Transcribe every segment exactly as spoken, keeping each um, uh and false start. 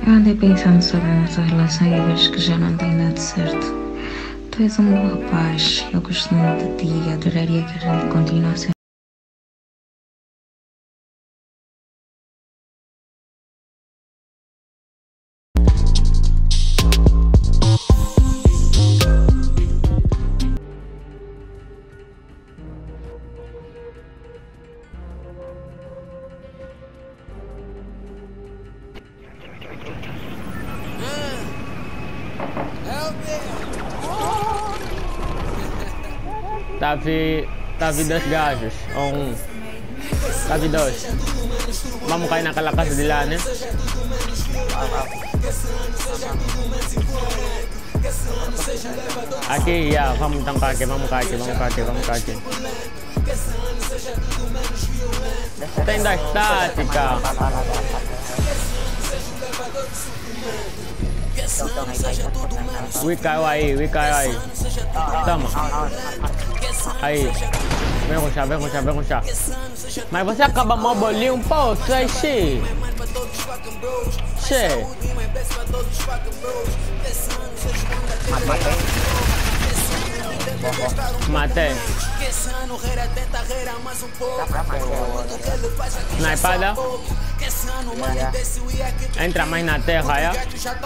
Eu andei pensando sobre a nossa relação e vejo que já não tem dado certo. Tu és um bom rapaz, eu gosto muito de ti e adoraria que a gente continuasse. Tava, tava dois gajos, ou um. Tava dois. Vamos cair naquela casa de lá, né? Aqui, já, vamos tampar aqui, vamos cá aqui, vamos cá aqui, vamos cá aqui. Tem da estática. Ui, caiu aí, ui, caiu aí. Toma. Aí. Vem ruxar, vem ruxar, vem ruxar. Mas você acaba mal bolinho, pô, isso aí, xê. Xê. Matei. Snipada. Entra mais na terra, já.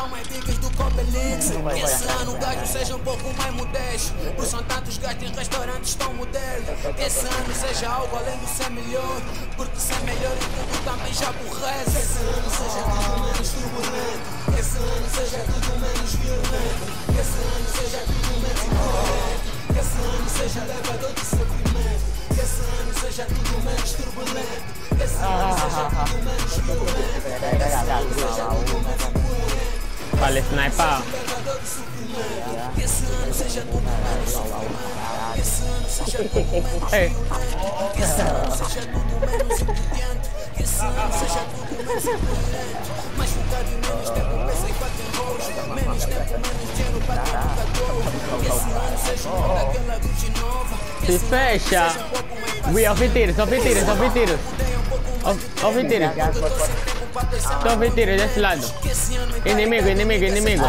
Esse ano gajos seja um pouco mais modesto. Por são tantos gajos em restaurantes tão modernos. Esse ano seja algo além do ser melhor. Porque ser melhor em tudo também já aborrece. Esse ano seja tudo menos turbulento. Esse ano seja tudo menos violento. Esse ano seja tudo menos violento. Esse ano seja levador de sofrimento. Esse ano seja tudo menos turbulento. Esse ano seja tudo menos violento. Esse ano seja tudo menos violento. Vale, sniper. Esse ano seja tudo menos turbulento. Esse ano seja tudo menos Ei. violento. Esse ano seja tudo menos imprudente. Esse ano seja tudo menos imprudente. Mais focado e menos tempo pensa em quatro rolos. Menos tempo, menos dinheiro para ter jogador. Esse ano seja uma daquela Gucci nova. Se fecha. Ui, ouvi tiros, ouvi tiros, ouvi tiros. Ouvi tiros. Estou ouvindo tiros desse lado. Inimigo, inimigo, inimigo.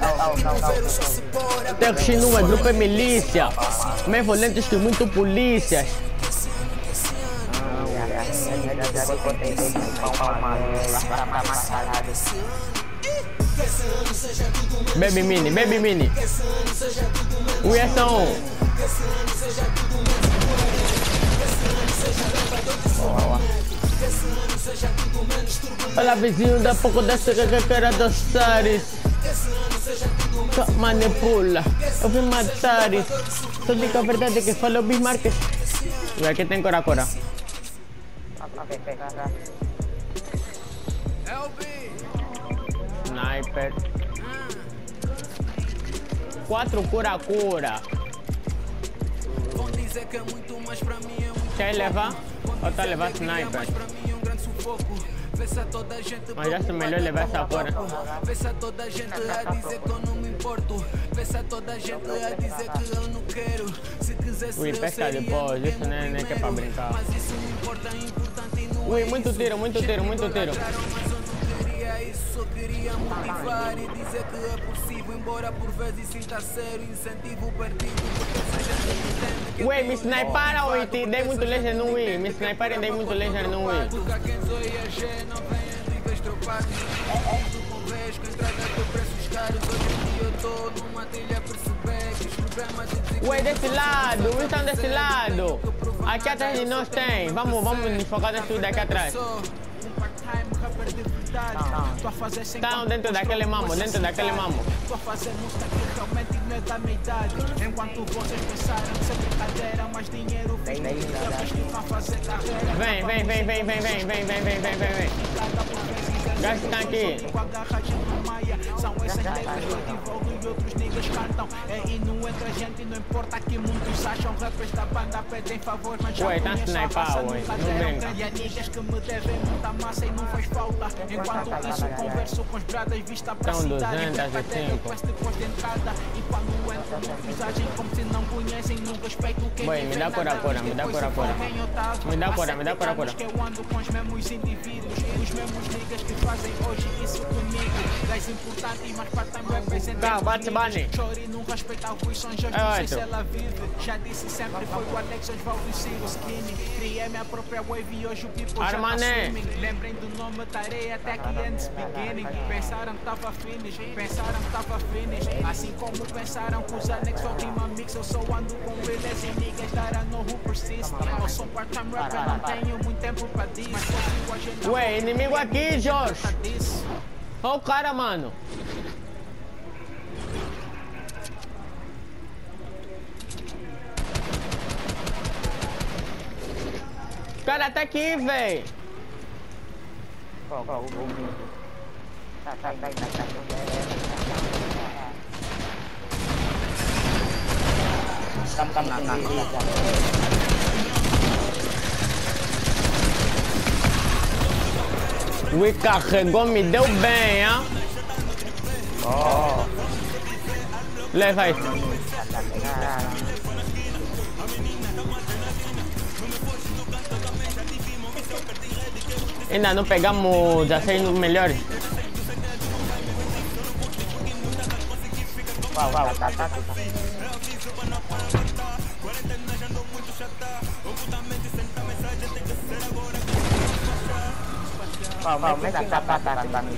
Terxinu é grupo é milícia. Mais violentos que muito polícias. Baby mini, baby mini. Ui, é só um. Olha vizinho, dá pouco dessa que quer dançar. Só manipula, eu vim matar. Só digo a verdade que fala o Bismarck. E aqui tem cora cora. Sniper. Quatro cura cura. Quer levar? Ou tá levar sniper? Mas já se melhor levar essa fora. Vê se toda a gente a dizer que eu não me importo. Vê se toda a gente a dizer que eu não quero. Se quisesse Ui, pesca depois, isso nem, nem que é pra brincar. Ui, muito tiro, muito tiro, muito tiro. Isso só queria motivar e dizer que é possível, embora por vezes sinta sério, incentivo perdido, porque essa gente entende que. Ué, me sniparam, ui, te dei muito laser no Wii, me sniparam, dei muito laser no Wii. Porque quem sou I A G não vem de vez tropados, com vez com entrada de preços caros. Hoje em dia eu tô numa trilha a perceber que os problemas de. Ué, desse lado, eles estão desse lado. Aqui atrás de nós tem, vamos, vamos nos focar nesse daqui atrás. Estão dentro daquele mamo, dentro daquele mamo. Estou a fazer música que realmente não é da minha idade. Enquanto vocês pensaram que ser brincadeira, mais dinheiro fiz a fazer carreira. Vem, vem, vem, vem, vem, vem, vem, vem, vem, vem, vem, vem. Gás está aqui. Com a garragem no Maia, são essas letras que eu divulgo e outros niggas cantam. É hino entre a gente, não importa que muitos acham. Rappers da banda pedem favor, mas já ué, tá conheço a sniper, raça, ué, nunca não deram brinca. grande. E há niggas que me devem muita massa e não faz falta. Enquanto isso converso com os bradas, vista para a São cidade. duzentos e cinco. Quest depois de entrada. E quando entro no visagem, como se não conhecem, não respeito quem Ué, me dá cora cora, me dá cora cora. Me dá cora, me dá cora cora. que eu ando com os mesmos indivíduos, os mesmos niggas que fazem hoje isso comigo. Gás importante, mas part-time representa. Tá, bate, bane. Chori não respeita os sons, já não sei se ela vive. Já disse sempre, foi o Alex, Osvaldo e Ciro Skinny. Criei minha própria wave e hoje o people já tá swimming. Lembrem do nome da areia até que antes beginning. Pensaram que tava finish, pensaram que tava finish. Assim como pensaram que os Alex só rima mix. Eu só ando com realers e niggas that I know who persist. Eu sou part-time rapper, não tenho muito tempo pra disso. Mas consigo agendar. Ué, inimigo aqui, Jorge. Olha o cara, mano. O cara tá aqui, véi. Ui, carregou, me deu bem, hein? Oh. Leva aí. Ainda não pegamos dezesseis melhores. Wow, wow, tá, tá, tá. Wow, wow, mấy bạn ta ta ta ta ta.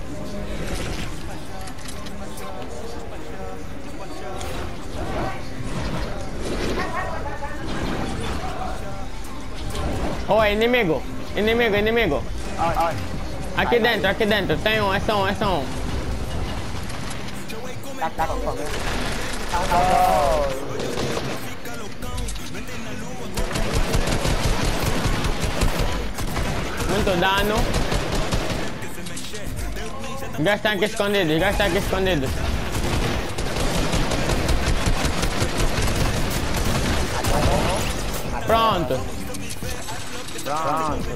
Oh, inimigo, inimigo, inimigo. Ôi, ôi. Aqui dentro, aqui dentro. Tem um, é só um, é só um. Ta ta còn còn. Oh. Muito dano. Gás tanque escondido, gás tanque escondido. Pronto. Pronto.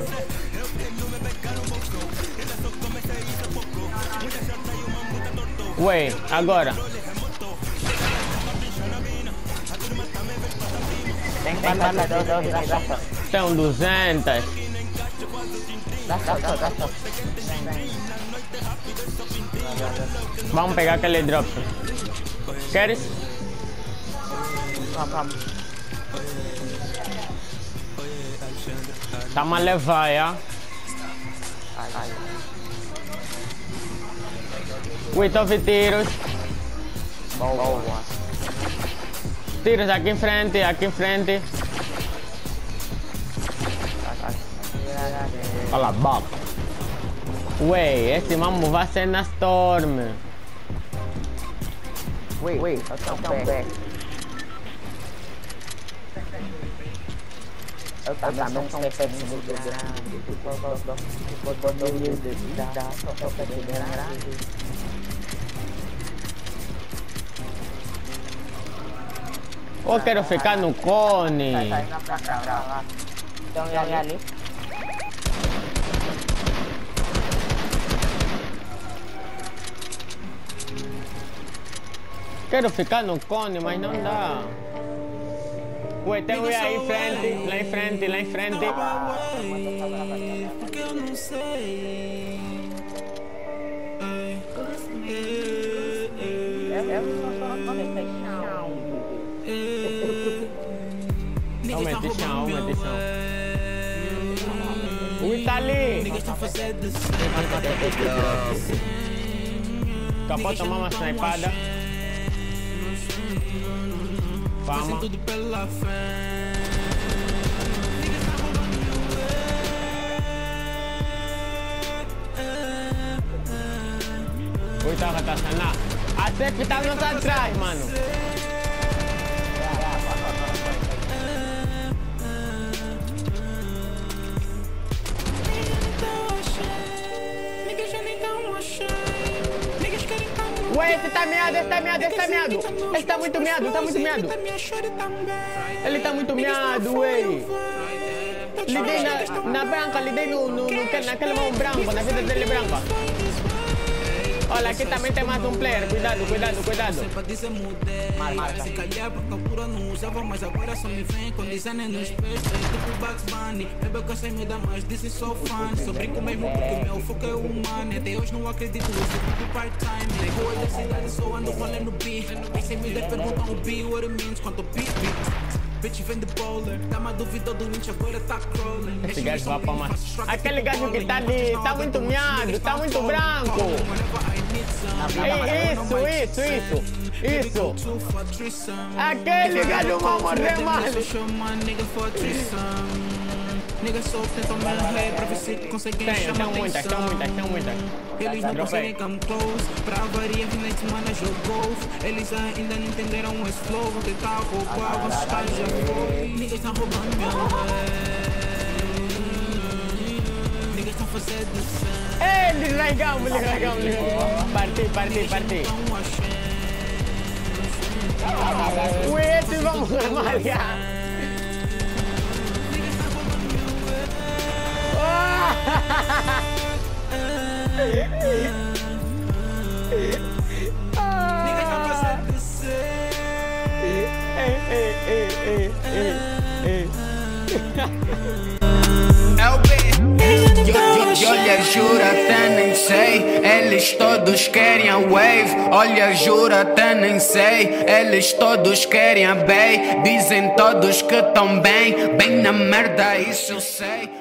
Ué, agora. Tem que matar lá do do do. São duzentas. Dá, dá, dá, dá. Vamos pegar aquele drop. Queres? Vamos, vamos. Tá uma levar, já. Ai, ai. Ui, tô ouvindo tiros. Boa. Tiros aqui em frente, aqui em frente. Cala a boca. Ué, esse mambo vai ser na Storm. Ui, ui, tão bem. Eu também não sou perfeito muito grande. Quando eu devidar, só pra grande. Eu quero ficar no cone. Então, e ali? Quero ficar no cone, mas não dá. Ué, tem um aí em frente, lá em frente, lá em frente. Porque eu não sei. Aumente chão, aumente chão. Ui, tá ali. Acabou de tomar uma snipada. Fama. Tudo pela fé. Ui, tá rataçana. A Tef tá nos atrás, mano. Ué, esse tá meado, esse tá meado, esse tá meado. Esse tá muito meado, tá muito meado. Ele tá muito meado, ué. Lidei na, na branca, lidei no, no, no, naquele mão branco, na vida dele branca. Olha, aqui também tem mais um player. Cuidado, cuidado, cuidado. Marca. Se calhar porque a altura não usava, mas agora só me vem com design nos pés. Tipo Bugs Bunny, bebê que eu sei me dá mais, disse sou fã. Só brinco mesmo porque o meu foco é humano. Até hoje não acredito, uso tudo part-time. Na rua da cidade só ando valendo beat. E sem me der perguntam o B, what it means, quanto beat, beat. Bitch vem de bowler, tá uma dúvida do inch, agora tá crawling. Esse gajo vai pra mais. Aquele gajo que tá ali, tá muito miado, tá muito branco. É isso, isso, isso, isso. Aquele gajo vai morrer mais. Niggas só tentam morrer pra ver se conseguem chamar atenção. Muitas, estão muitas, estão muitas. Eles não conseguem come close. Pra varia, final de semana jogou. Eles ainda não entenderam esse flow. Vão tentar roubar, vão estar já foi. Niggas estão roubando meu way. Niggas estão fazendo sangue. Eles largamos, eles largamos. Parti, parti, parti. Ui, esses vamos malhar. Olha, jura, até nem sei. Eles todos querem a wave. Olha, jura, até nem sei. Eles todos querem a bay. Dizem todos que tão bem. Bem na merda, isso eu sei.